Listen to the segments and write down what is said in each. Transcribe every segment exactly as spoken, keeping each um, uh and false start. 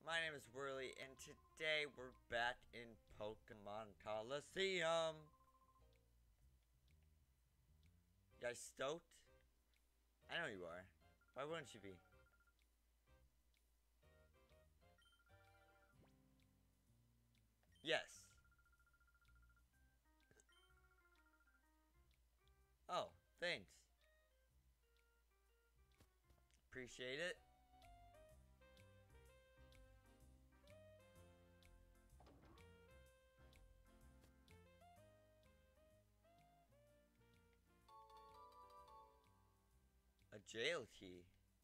My name is Whirly, and today we're back in Pokémon Colosseum. You guys stoked? I know you are. Why wouldn't you be? Yes. Oh, thanks. Appreciate it. A jail key.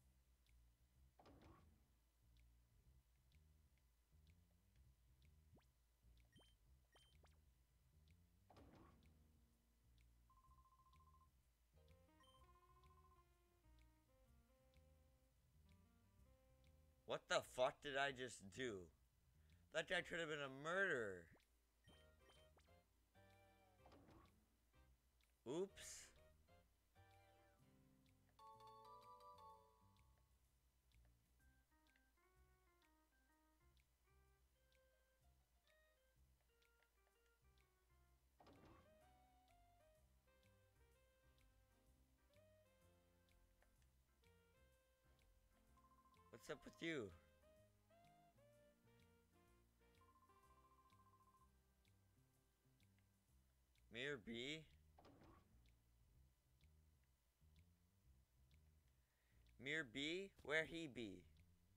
What the fuck did I just do? That guy could have been a murderer. Oops. What's up with you? Mirror B? Mirror B? Where he be?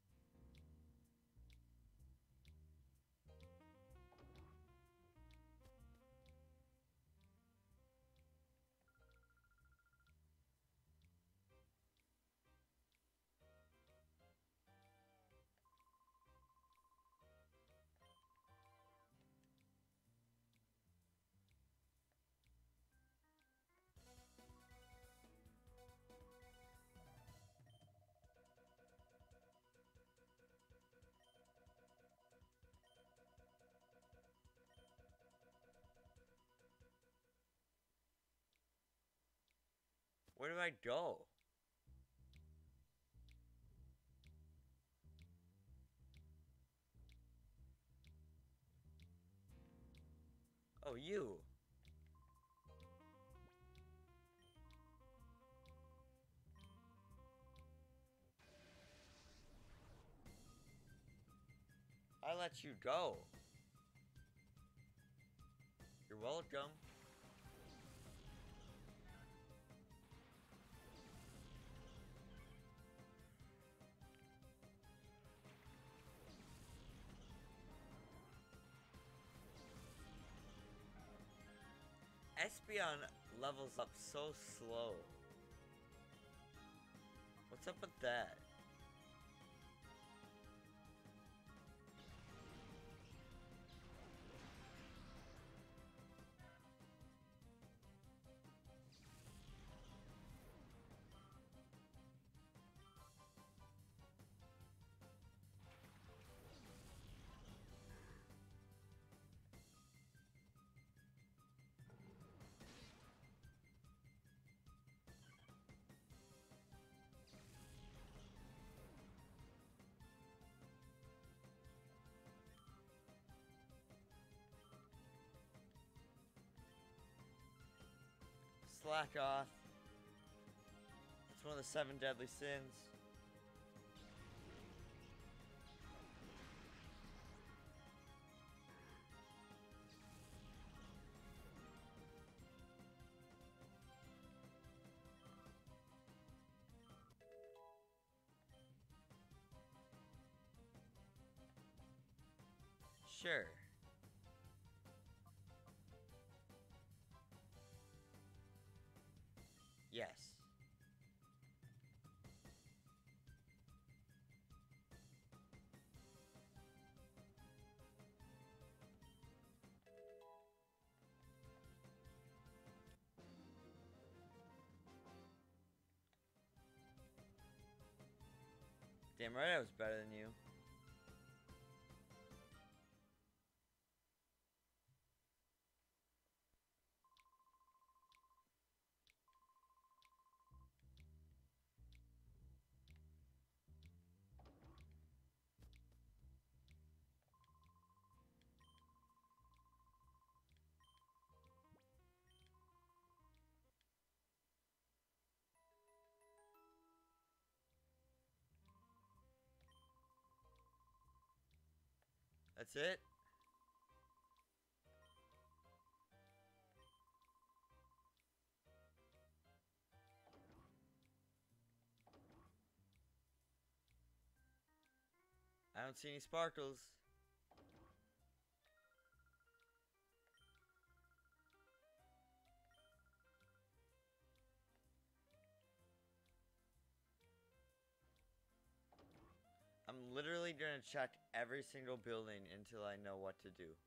Where do I go? Oh, you. I let you go. You're welcome. Espeon levels up so slow. What's up with that? Slack off. It's one of the seven deadly sins. Sure. Yes. Damn right I was better than you. That's it? I don't see any sparkles. I'm literally gonna check every single building until I know what to do.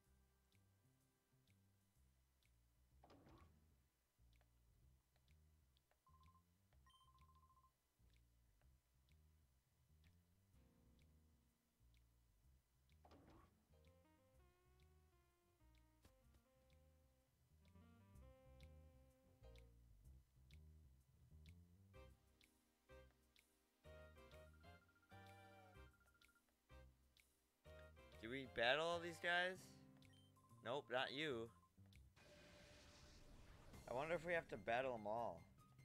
Do we battle all these guys? Nope, not you. I wonder if we have to battle them all.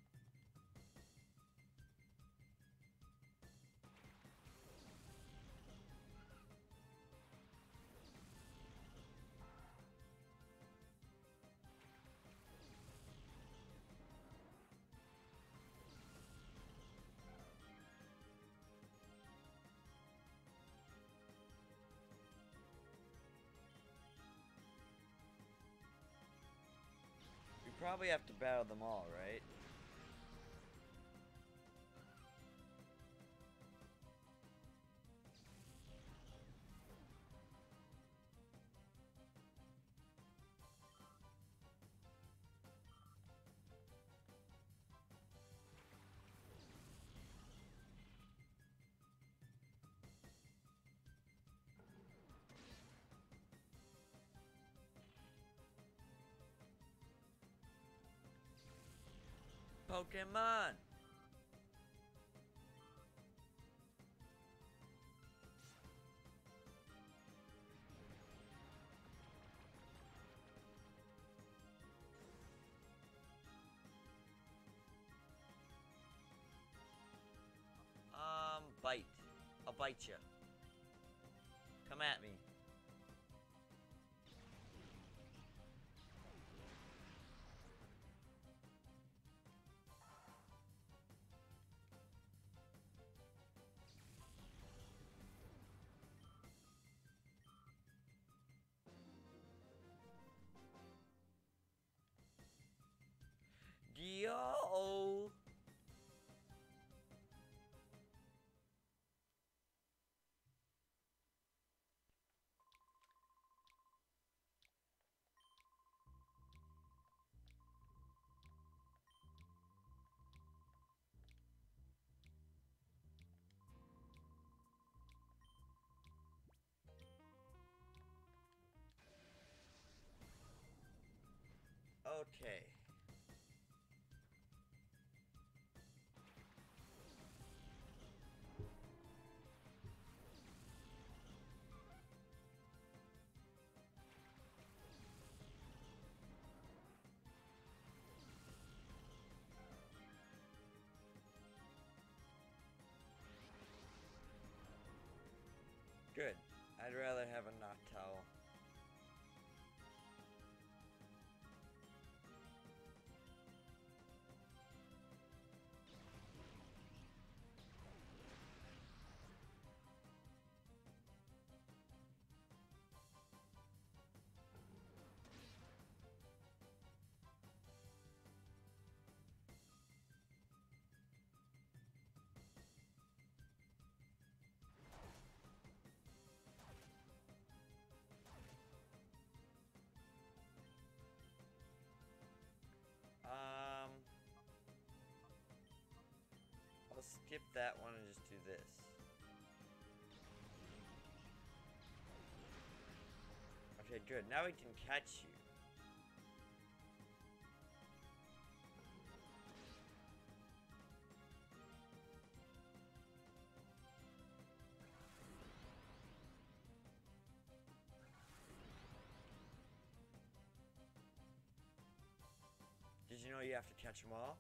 Probably have to battle them all, right? Pokemon! Um, bite. I'll bite you. Come at me. Yo! Okay. Good. I'd rather have a knot towel. Um, I'll skip that one and just do this. Okay, good. Now we can catch you. Did you know you have to catch them all?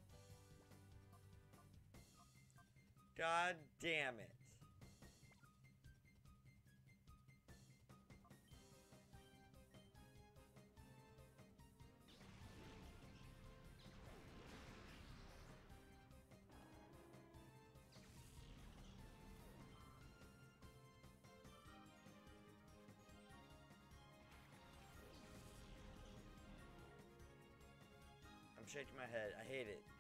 God damn it. I'm shaking my head. I hate it.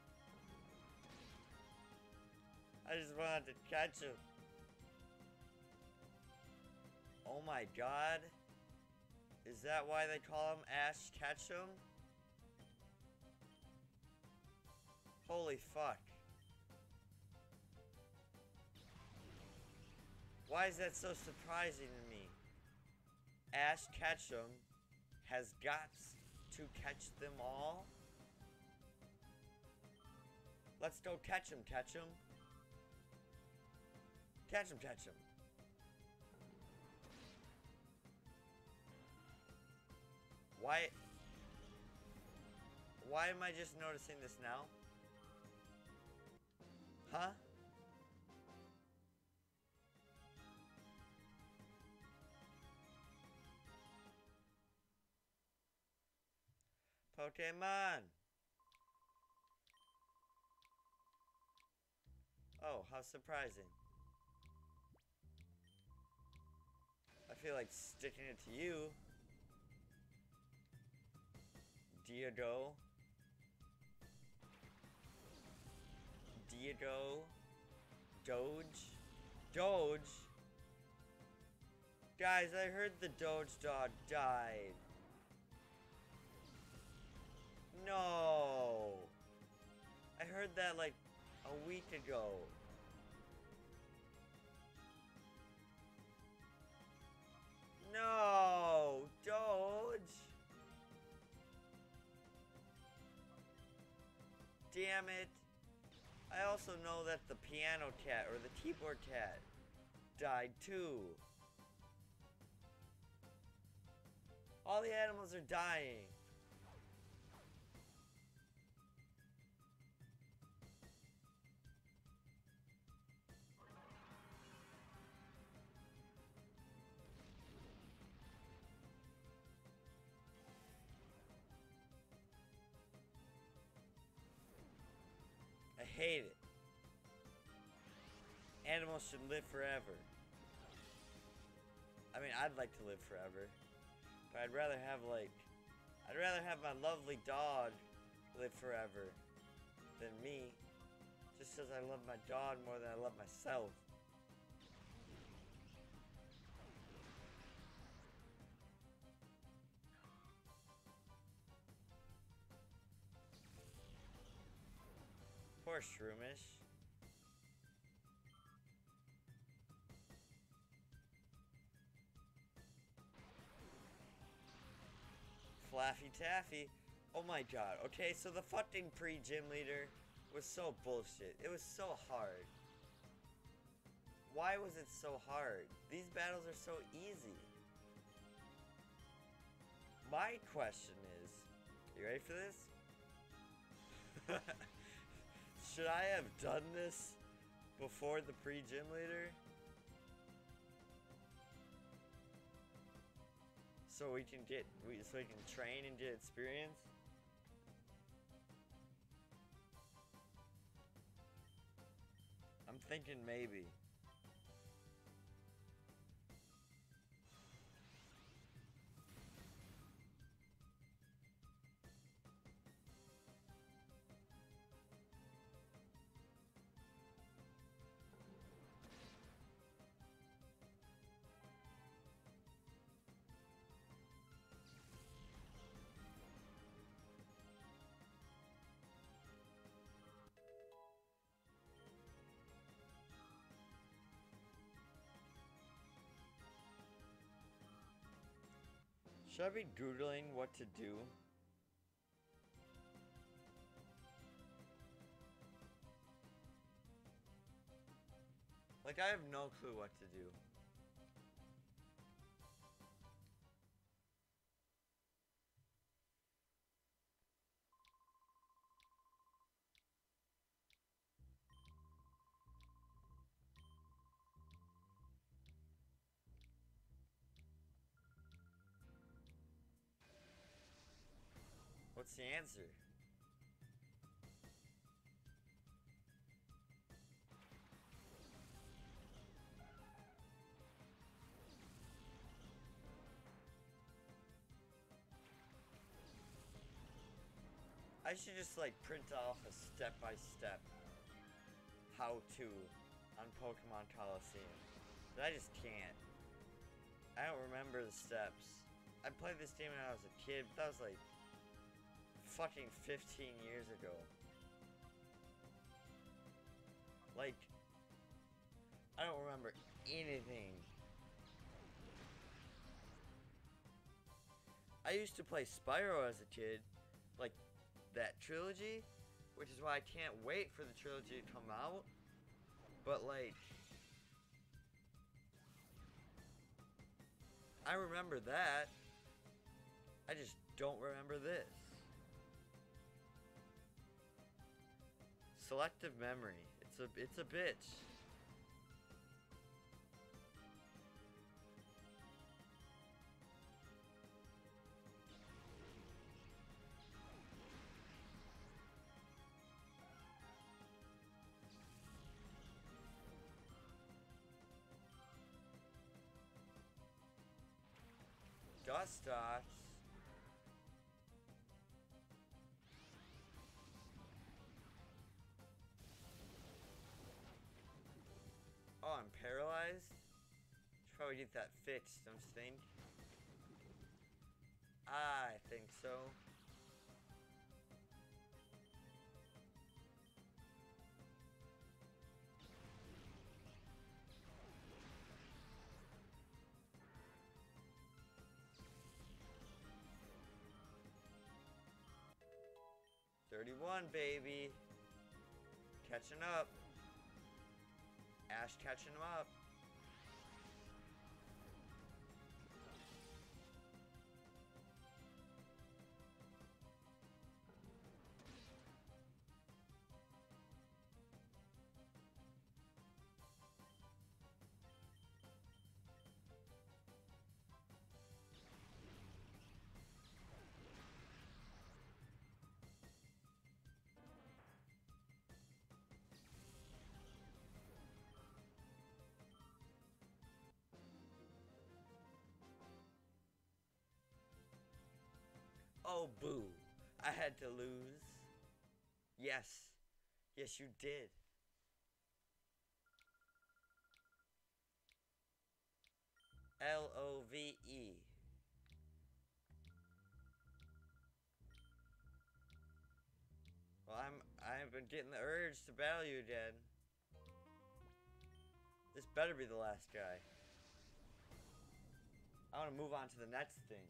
I just wanted to catch him. Oh my god. Is that why they call him Ash Ketchum? Holy fuck. Why is that so surprising to me? Ash Ketchum has guts to catch them all? Let's go catch him, catch him. Catch him, catch him. Why? Why am I just noticing this now? Huh? Pokemon! Oh, how surprising. I feel like sticking it to you. Diego. Diego. Doge. Doge. Guys, I heard the Doge dog died. No. I heard that like a week ago. No, Doge. Damn it. I also know that the piano cat or the keyboard cat died too. All the animals are dying. I hate it. Animals should live forever. I mean, I'd like to live forever. But I'd rather have, like... I'd rather have my lovely dog live forever than me. Just because I love my dog more than I love myself. Poor Shroomish. Flaffy Taffy. Oh my god. Okay, so the fucking pre-gym leader was so bullshit. It was so hard. Why was it so hard? These battles are so easy. My question is, you ready for this? Should I have done this before the pre-gym leader? So we can get, we, so we can train and get experience? I'm thinking maybe. Should I be Googling what to do? Like, I have no clue what to do. What's the answer? I I should just like print off a step-by-step how-to on Pokémon Colosseum. But I just can't. I don't remember the steps. I played this game when I was a kid, but that was like fucking fifteen years ago. Like, I don't remember anything. I used to play Spyro as a kid, like that trilogy, which is why I can't wait for the trilogy to come out. But like, I remember that. I just don't remember this. Selective memory. It's a it's a bitch. Dust dots. Oh, I'm paralyzed? Should probably get that fixed, don't you think? I think so. thirty-one, baby. Catching up. Ash catching him up. Oh, boo. I had to lose. Yes. Yes, you did. L O V E. Well, I'm, I've been getting the urge to battle you again. This better be the last guy. I want to move on to the next thing.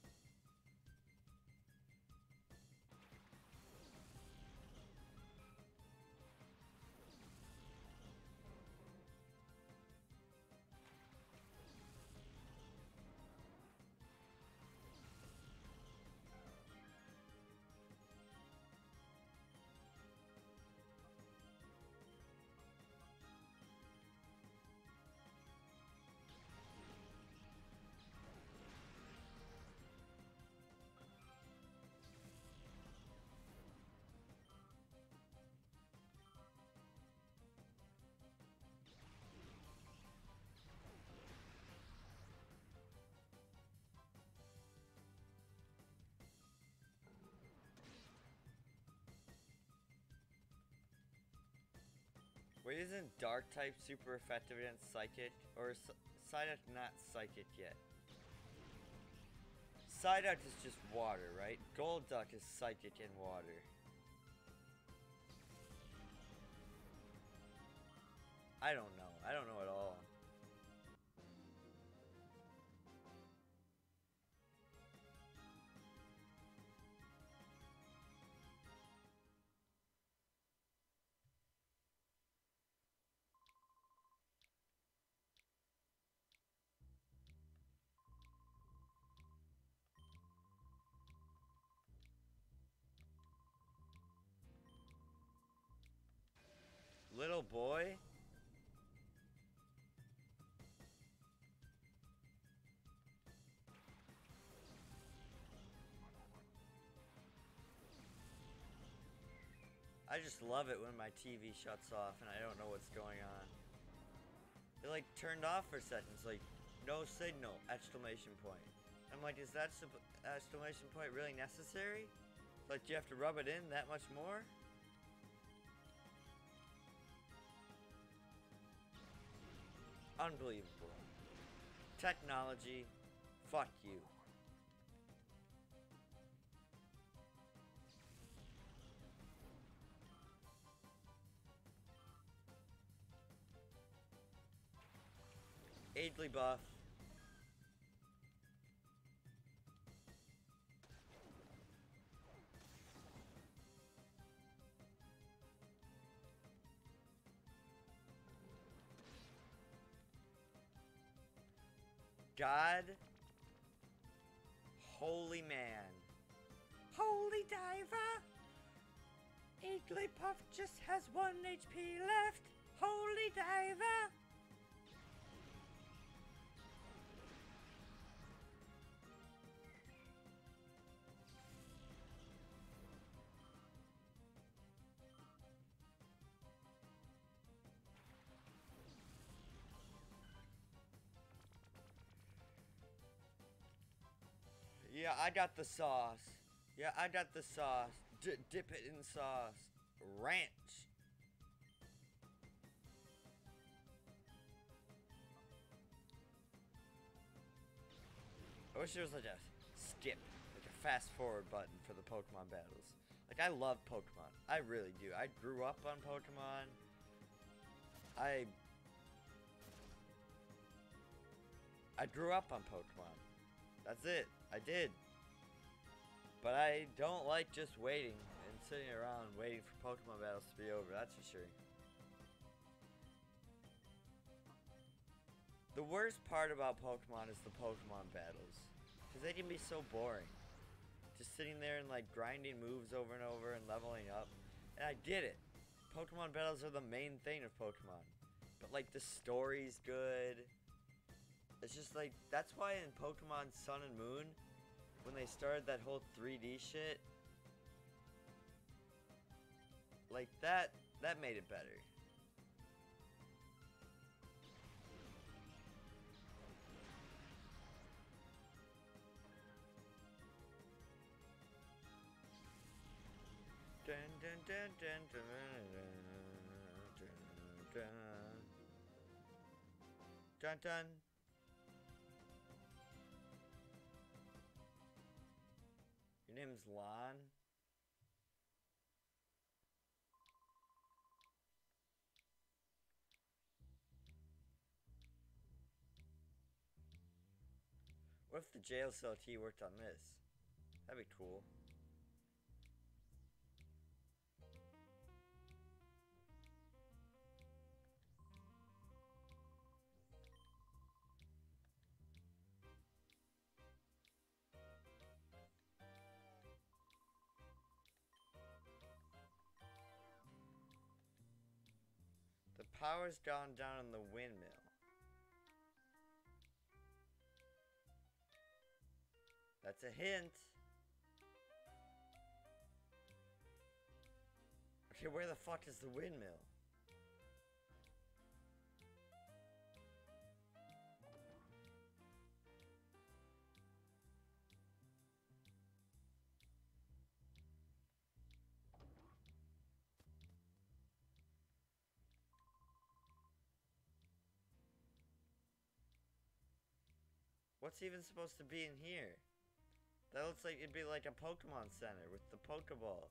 Wait, isn't Dark type super effective against Psychic? Or is Psyduck not Psychic yet? Psyduck is just water, right? Golduck is Psychic and water. I don't know. I don't know at all. Little boy? I just love it when my T V shuts off and I don't know what's going on. It like turned off for seconds, like no signal, exclamation point. I'm like, is that exclamation point really necessary? Like, you have to rub it in that much more? Unbelievable. Technology, fuck you. Aidley buff. God. Holy man. Holy diver. Igglypuff just has one H P left. Holy diver. Yeah, I got the sauce. Yeah, I got the sauce. D dip it in sauce. Ranch. I wish there was like a skip, like a fast forward button for the Pokemon battles. Like, I love Pokemon. I really do. I grew up on Pokemon. I... I grew up on Pokemon. That's it. I did. But I don't like just waiting and sitting around waiting for Pokemon battles to be over, that's for sure. The worst part about Pokemon is the Pokemon battles. Because they can be so boring. Just sitting there and like grinding moves over and over and leveling up. And I get it. Pokemon battles are the main thing of Pokemon. But like the story's good. It's just like, that's why in Pokemon Sun and Moon, when they started that whole three D shit, like that, that made it better. Dun dun dun dun dun dun dun dun dun. Your name's Lon? What if the jail cell key worked on this? That'd be cool. The power's gone down in the windmill. That's a hint. Okay, where the fuck is the windmill? What's even supposed to be in here? That looks like it'd be like a Pokemon Center with the Pokeball.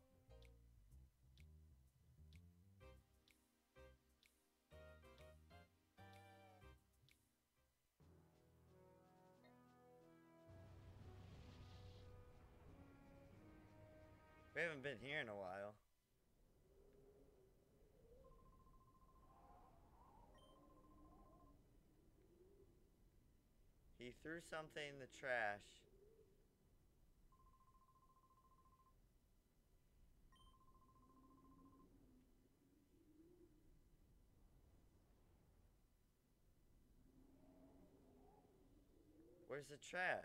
We haven't been here in a while. He threw something in the trash. Where's the trash?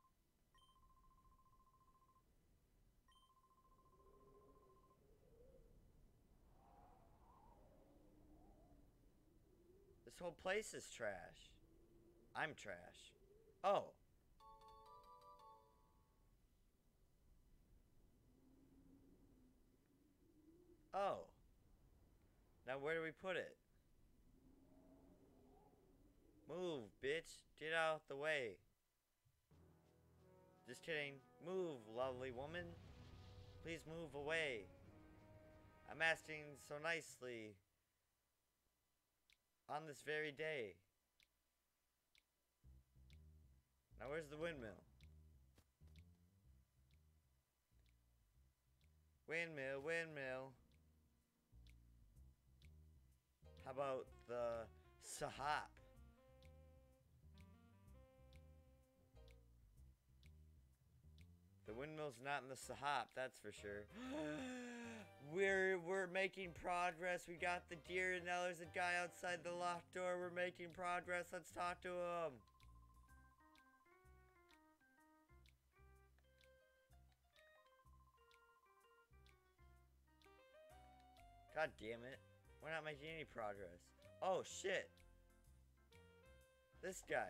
This whole place is trash. I'm trash. Oh. Oh. Now where do we put it? Move, bitch. Get out the way. Just kidding. Move, lovely woman. Please move away. I'm asking so nicely. On this very day. Now where's the windmill? Windmill, windmill. How about the Sahap? The windmill's not in the Sahap, that's for sure. we're we're making progress. We got the deer, and now there's a guy outside the locked door. We're making progress. Let's talk to him. God damn it. We're not making any progress. Oh, shit. This guy.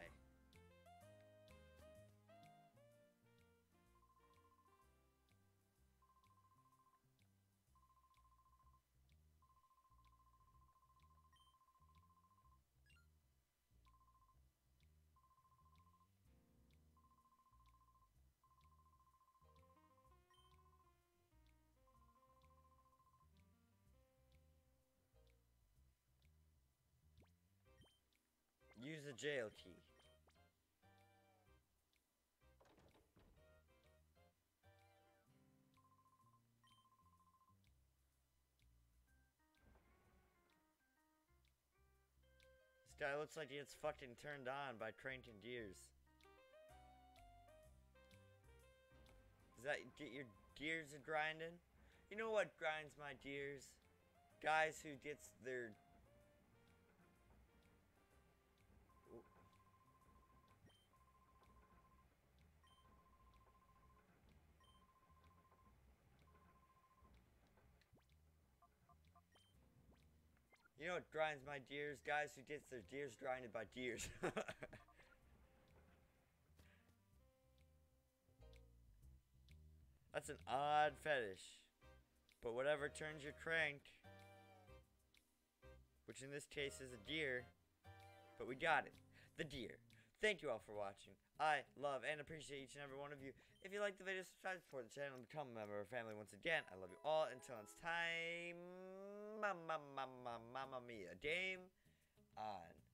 Use a jail key. This guy looks like he gets fucking turned on by cranking gears. Does that get your gears a grinding? You know what grinds my gears? Guys who gets their... You know what grinds my gears? Guys who gets their gears grinded by gears. That's an odd fetish. But whatever turns your crank, which in this case is a deer, but we got it. The deer. Thank you all for watching. I love and appreciate each and every one of you. If you like the video, subscribe, support the channel, and become a member of our family once again. I love you all. Until it's time, mamma, mamma, mamma mia, game on.